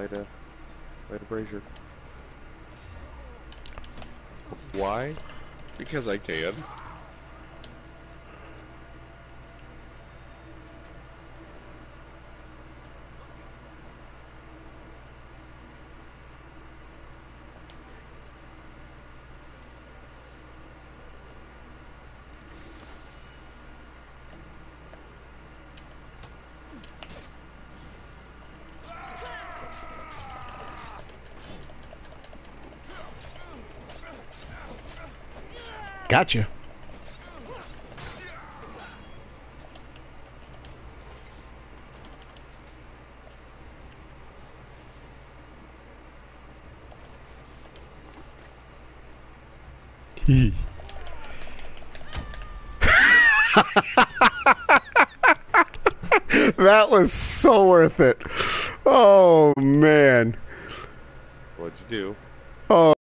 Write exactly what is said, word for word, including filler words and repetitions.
Light a, light a brazier. Why? Because I can. Gotcha. He. That was so worth it. Oh man. What'd you do? Oh.